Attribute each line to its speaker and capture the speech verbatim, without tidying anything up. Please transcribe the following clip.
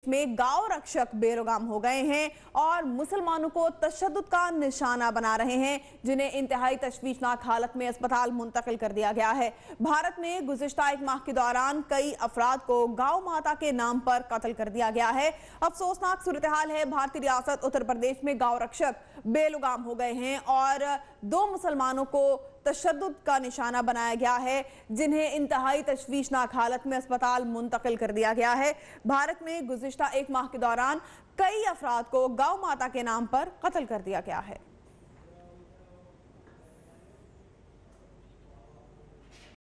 Speaker 1: में गांव रक्षक बेलगाम हो गए हैं और मुसलमानों को तशद्दुद का निशाना बना रहे हैं, जिन्हें इंतहाई तशवीशनाक हालत में अस्पताल मुंतकिल कर दिया गया है। भारत में गुज़िश्ता एक माह के दौरान कई अफराद को गौ माता के नाम पर कत्ल कर दिया गया है। अफसोसनाक सूरत हाल है। भारतीय रियासत उत्तर प्रदेश में गांव रक्षक बेलगाम हो गए हैं और दो मुसलमानों को तशद्दुद का निशाना बनाया गया है, जिन्हें इंतहाई तशवीशनाक हालत में अस्पताल मुंतकिल कर दिया गया है। भारत में गुज़िश्ता एक माह के दौरान कई अफराद को गौ माता के नाम पर कत्ल कर दिया गया है।